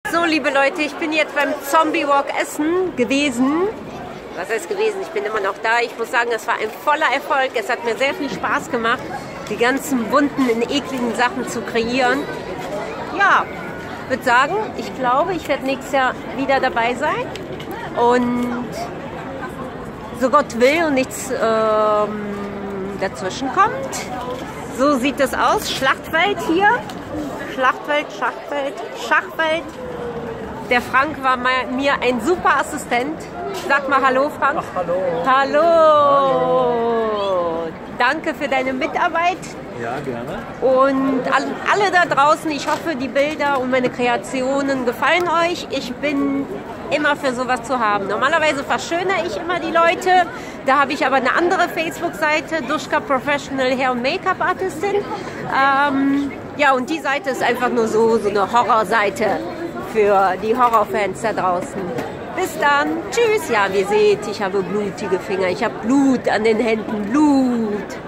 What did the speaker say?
So, liebe Leute, ich bin jetzt beim Zombie Walk Essen gewesen. Was heißt gewesen? Ich bin immer noch da. Ich muss sagen, es war ein voller Erfolg. Es hat mir sehr viel Spaß gemacht, die ganzen bunten und ekligen Sachen zu kreieren. Ja, ich würde sagen, ich glaube, ich werde nächstes Jahr wieder dabei sein. Und so Gott will und nichts dazwischen kommt. So sieht es aus. Schlachtfeld hier. Schlachtfeld, Schachfeld. Der Frank war mir ein super Assistent. Sag mal Hallo, Frank. Ach, hallo. Hallo. Danke für deine Mitarbeit. Ja, gerne. Und alle da draußen, ich hoffe, die Bilder und meine Kreationen gefallen euch. Ich bin immer für sowas zu haben. Normalerweise verschönere ich immer die Leute. Da habe ich aber eine andere Facebook-Seite, Duschka Professional Hair- und Make-up-Artistin. Ja, und die Seite ist einfach nur so eine Horrorseite für die Horrorfans da draußen. Bis dann. Tschüss. Ja, wie ihr seht, ich habe blutige Finger. Ich habe Blut an den Händen. Blut.